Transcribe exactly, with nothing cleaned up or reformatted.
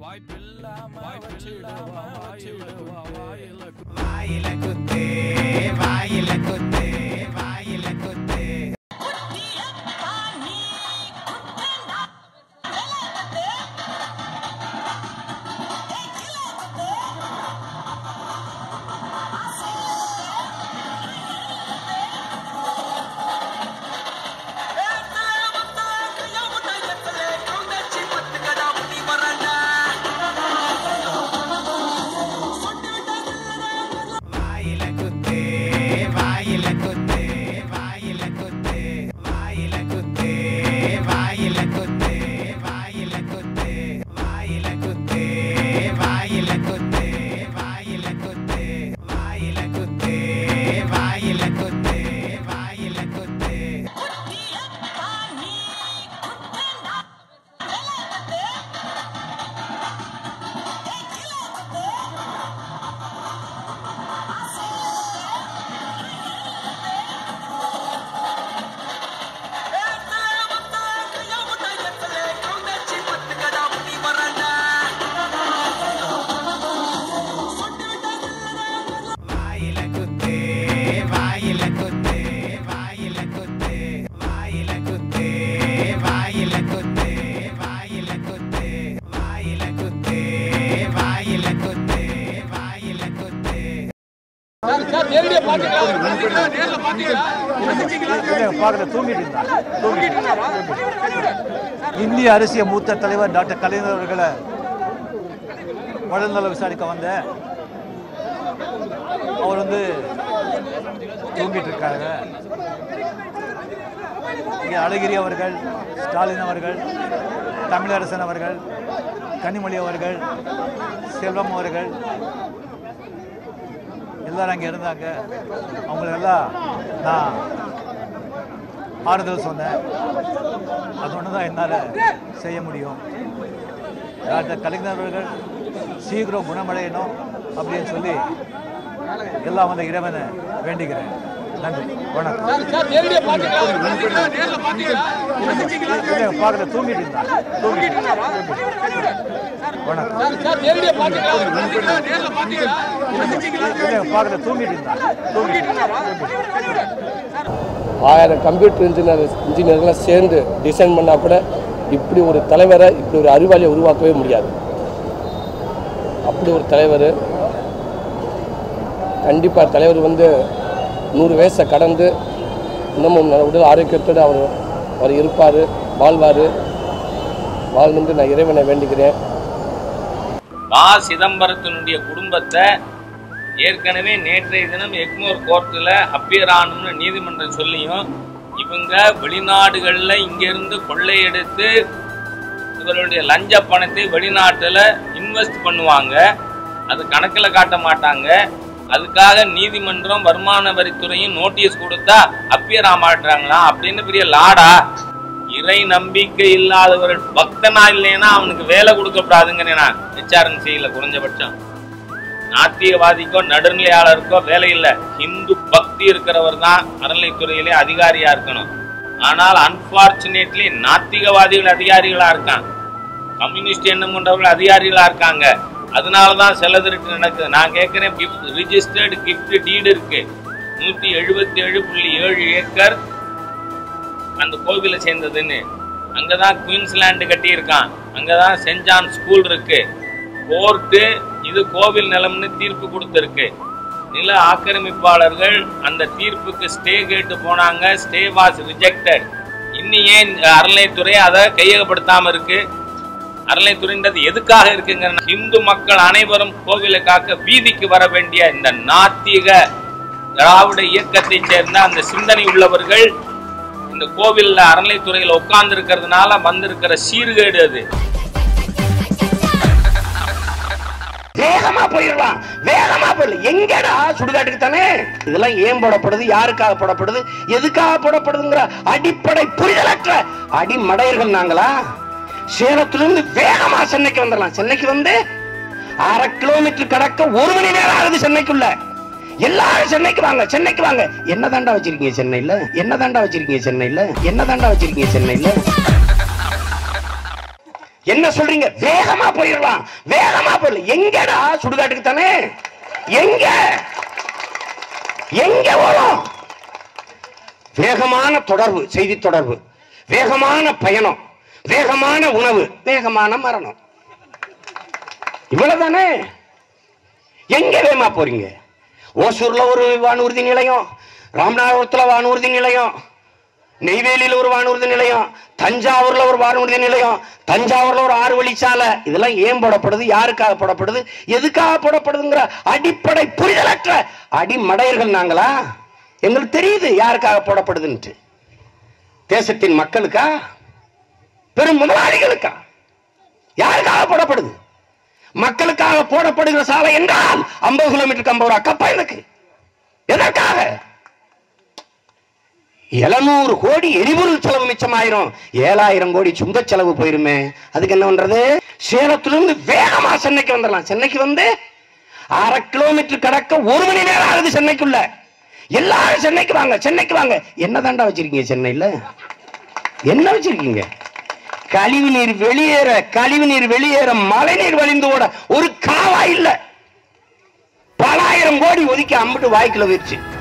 வாயில குத்து வாயில குத்து வாயில குத்து இந்திய அரசியல் மூத்த தலைவர் டாக்டர் கலைஞர் அவர்களை உடல்நல விசாரிக்க வந்த அவர் வந்து தூங்கிட்டு இருக்காங்க. இங்கே அழகிரி அவர்கள், ஸ்டாலின் அவர்கள், தமிழரசன் அவர்கள், கனிமொழி அவர்கள், செல்வம் அவர்கள் எல்லாரும் அங்கே இருந்தாங்க. அவங்களெல்லாம் நான் ஆறுதல் சொன்னேன். அது ஒன்று தான் என்னால் செய்ய முடியும். டாக்டர் கலைஞர் அவர்கள் சீக்கிரம் குணமடையணும் அப்படின்னு சொல்லி எல்லாம் வந்து இறைவனை வேண்டிக்கிறேன். நன்றி, வணக்கம். பார்க்கல, தூங்கிட்டு இருந்தாங்க. தூங்கிட்டு வணக்கம். பார்க்கல, தூங்கிட்டு இருந்தாங்க. ஆயிரம் கம்ப்யூட்டர் இன்ஜினியர் இன்ஜினியர்லாம் சேர்ந்து டிசைன் பண்ணால் கூட இப்படி ஒரு தலைவரை, இப்படி ஒரு அறிவாளியை உருவாக்கவே முடியாது. அப்படி ஒரு தலைவர், கண்டிப்பாக தலைவர் வந்து நூறு வயசை கடந்து இன்னமும் உடல் ஆரோக்கியத்தோடு அவர் அவர் இருப்பார், வாழ்வார். வாழ்ந்து நான் இறைவனை வேண்டிக்கிறேன். ப. சிதம்பரத்தினுடைய குடும்பத்தை ஏற்கனவே நேற்றைய தினம் எக்மோர் கோர்ட்டில் அப்பியர் ஆகணும்னு நீதிமன்றம் சொல்லியும் இவங்க வெளிநாடுகளில் இங்கேருந்து கொள்ளையெடுத்து இவருடைய லஞ்ச பணத்தை வெளிநாட்டில் இன்வெஸ்ட் பண்ணுவாங்க. அது கணக்கில் காட்ட மாட்டாங்க. அதுக்காக நீதிமன்றம் வருமான வரித்துறையும் நோட்டீஸ் கொடுத்தா அப்பியர் ஆக மாட்டாங்களா அப்படின்னு பெரிய லாடா. இறை நம்பிக்கை இல்லாதவர்கள் பக்தனா இல்லைன்னா அவனுக்கு வேலை கொடுக்கப்படாதுங்க. நான் விசாரணை செய்யல. குறைஞ்சபட்சம் நாத்திகவாதிக்கோ நடுநிலையாளருக்கோ வேலை இல்லை. ஹிந்து பக்தி இருக்கிறவர் தான் அறநிலைத்துறையிலே அதிகாரியா இருக்கணும். ஆனால் அன்பார்ச்சுனேட்லி நாத்திகவாதிகள் அதிகாரிகளா இருக்காங்க, கம்யூனிஸ்ட் எண்ணம் கொண்டவர்கள் அதிகாரிகளா இருக்காங்க. அதனாலதான் செல்ல திருட்டு நடக்குது. நான் கேட்கிறேன், ரிஜிஸ்டர்டு கிஃப்ட் டீடு இருக்கு, நூத்தி எழுபத்தி ஏழு புள்ளி ஏழு ஏக்கர் அந்த கோவிலை சேர்ந்ததுன்னு. அங்கதான் குயின்ஸ்லாண்டு கட்டி இருக்கான், அங்கதான் சென்ட் ஜான் ஸ்கூல் இருக்கு. கோர்ட்டு இது கோவில் நிலம்னு தீர்ப்பு கொடுத்திருக்கு. நில ஆக்கிரமிப்பாளர்கள் அந்த தீர்ப்புக்கு ஸ்டே கேட்டு போனாங்க. Stay was rejected. இன்னும் ஏன் அறநிலைத்துறை அதை கையகப்படுத்தாம இருக்கு? அறநிலைத்துறைன்றது எதுக்காக இருக்குங்க? இந்து மக்கள் அனைவரும் கோவிலை காக்க வீதிக்கு வர வேண்டிய இந்த நாத்திக திராவிட இயக்கத்தை சேர்ந்த அந்த சிந்தனை உள்ளவர்கள் இந்த கோவில்ல அறநிலைத்துறையில் உட்கார்ந்து இருக்கிறதுனால வந்திருக்கிற சீர்கேடு அது. வேகமா போயிடலாம், வேகமா போயிடலாம். எங்கடா சுடுகாட்டுக்கு தானே. இதெல்லாம் ஏன் போடப்படுது, யாருக்காக போடப்படுது, எதுக்காக போடப்படுதுங்கிற அடிப்படை புரிதலற்ற அடிமடையர்கள் நாங்களா? சேலத்திலிருந்து வேகமா சென்னைக்கு வந்துடலாம். சென்னைக்கு வந்து அரை கிலோமீட்டர் கடக்க ஒரு மணி நேரம் ஆகுது சென்னைக்குள்ள. எல்லாரும் சென்னைக்கு வாங்க, சென்னைக்கு வாங்க. என்ன தாண்டா வச்சிருக்கீங்க சென்னையில? என்ன தாண்டா வச்சிருக்கீங்க சென்னையில? என்ன தாண்டா வச்சிருக்கீங்க சென்னையில? என்ன சொல்றீங்க? வேகமா போயிடலாம், வேகமா போயிடலாம். எங்கடா? சுடுகாட்டுக்கு தானே. எங்க எங்க போறோம்? வேகமான தொடர்பு, செய்தி தொடர்பு, வேகமான பயணம், வேகமான உணவு, வேகமான மரணம். இவ்வளவுதானே. எங்க வேகமா போறீங்க? ஓசூர்ல ஒரு வானூர்தி நிலையம், ராமநாதபுரத்துல வானூர்தி நிலையம், நெய்வேலியில ஒரு வானூர்தி நிலையம், தஞ்சாவூர்ல ஒரு வானூர்தி நிலையம், தஞ்சாவூர்ல ஒரு ஆறு வழிச்சாலை. இதெல்லாம் ஏன் போடப்படுது? யாருக்காக போடப்படுது? எதுக்காக போடப்படுதுங்கிற அடிப்படை புரிதலற்ற அடிமடையர்கள் நாங்களா? எங்களுக்கு தெரியுது யாருக்காக போடப்படுதுன்ட்டு. தேசத்தின் மக்களுக்கா? பெரும் முதலாளிகளுக்கா? யாருக்காக போடப்படுது? மக்களுக்காக போடப்படுகிற சாலை என்றால் ஐம்பது கிலோமீட்டருக்கு ஐம்பது ரூபா கப்பா எனக்கு. எதற்காக? எழுநூறு கோடி எரிபொருள் செலவு மிச்சமாயிரும், ஏழாயிரம் கோடி சுங்க செலவு போயிருமே. அதுக்கு என்ன பண்றது? சேலத்திலிருந்து வேகமா சென்னைக்கு வந்துடலாம். சென்னைக்கு வந்து அரை கிலோமீட்டர் கடக்க ஒரு மணி நேரம் ஆகுது சென்னைக்குள்ள. எல்லாரும் சென்னைக்கு வாங்க, சென்னைக்கு வாங்க. என்ன தாண்டா வச்சிருக்கீங்க சென்னையில? என்ன வச்சிருக்கீங்க? கழிவு நீர் வெளியேற, கழிவு நீர் வெளியேற மழை நீர் வழிந்து ஓட ஒரு காவா இல்ல. பல ஆயிரம் கோடி ஒதுக்கி அம்பிட்டு வாய்க்குள்ள வச்சு